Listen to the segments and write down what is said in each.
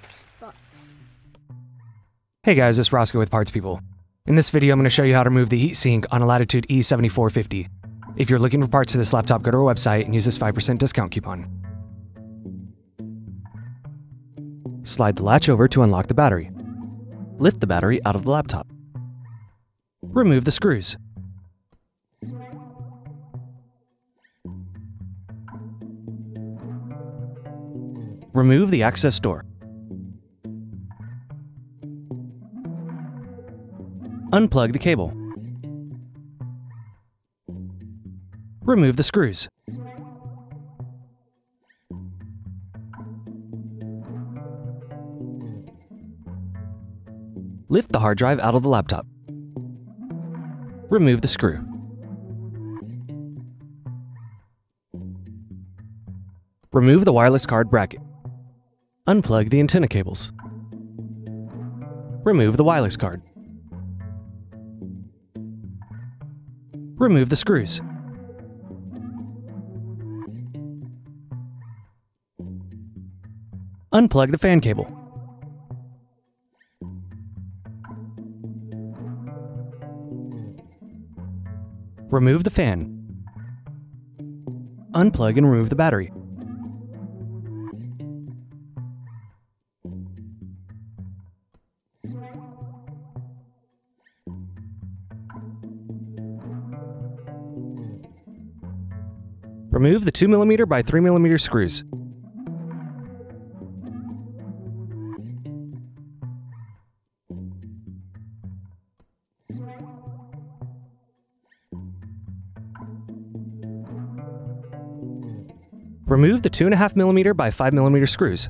Oops, but... Hey guys, it's Roscoe with Parts People. In this video, I'm going to show you how to remove the heatsink on a Latitude E7450. If you're looking for parts for this laptop, go to our website and use this 5% discount coupon. Slide the latch over to unlock the battery. Lift the battery out of the laptop. Remove the screws. Remove the access door. Unplug the cable. Remove the screws. Lift the hard drive out of the laptop. Remove the screw. Remove the wireless card bracket. Unplug the antenna cables. Remove the wireless card. Remove the screws. Unplug the fan cable. Remove the fan. Unplug and remove the battery. Remove the 2mm by 3mm screws. Remove the 2.5mm by 5mm screws.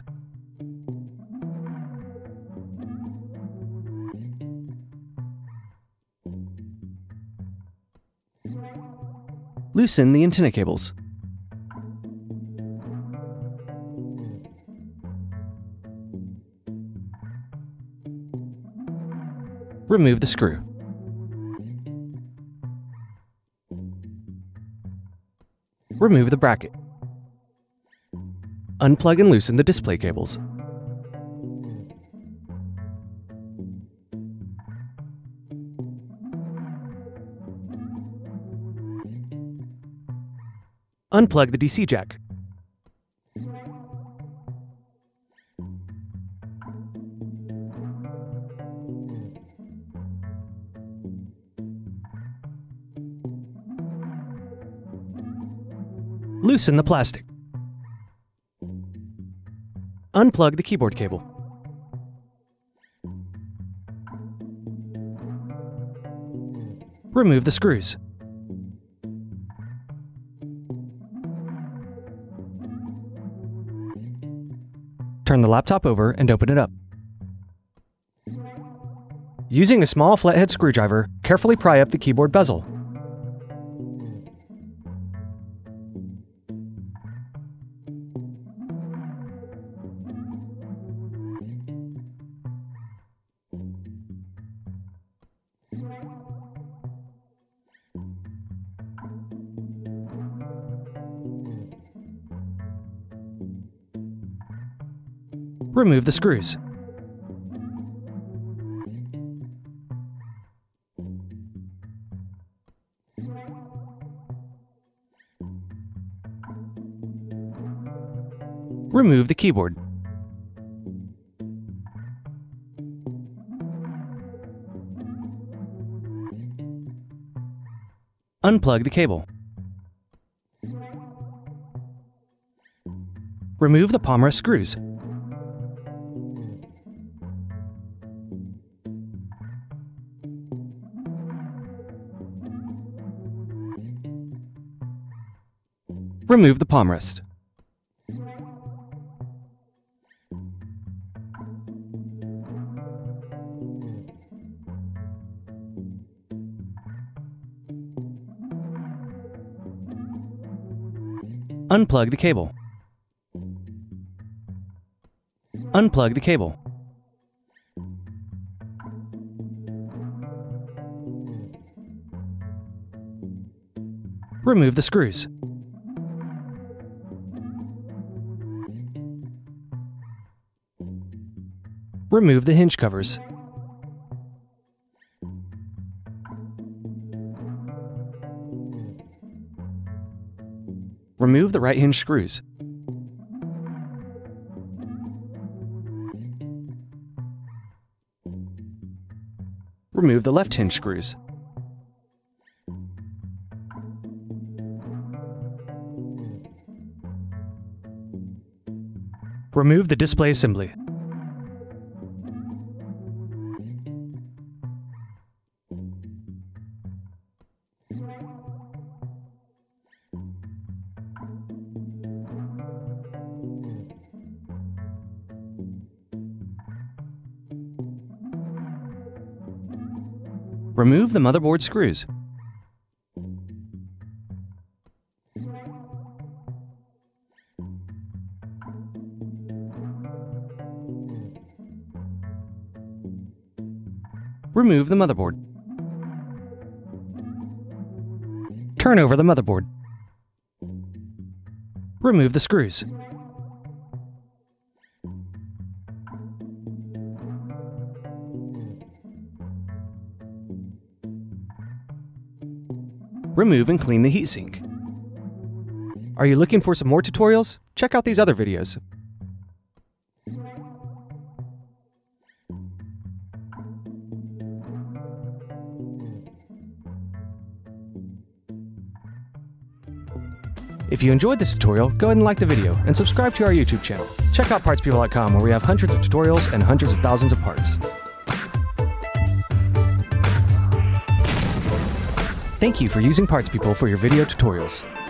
Loosen the antenna cables. Remove the screw. Remove the bracket. Unplug and loosen the display cables. Unplug the DC jack. Loosen the plastic. Unplug the keyboard cable. Remove the screws. Turn the laptop over and open it up. Using a small flathead screwdriver, carefully pry up the keyboard bezel. Remove the screws. Remove the keyboard. Unplug the cable. Remove the palm rest screws. Remove the palm rest. Unplug the cable. Unplug the cable. Remove the screws. Remove the hinge covers. Remove the right hinge screws. Remove the left hinge screws. Remove the display assembly. Remove the motherboard screws. Remove the motherboard. Turn over the motherboard. Remove the screws. Remove and clean the heatsink. Are you looking for some more tutorials? Check out these other videos. If you enjoyed this tutorial, go ahead and like the video and subscribe to our YouTube channel. Check out partspeople.com where we have hundreds of tutorials and hundreds of thousands of parts. Thank you for using Parts People for your video tutorials.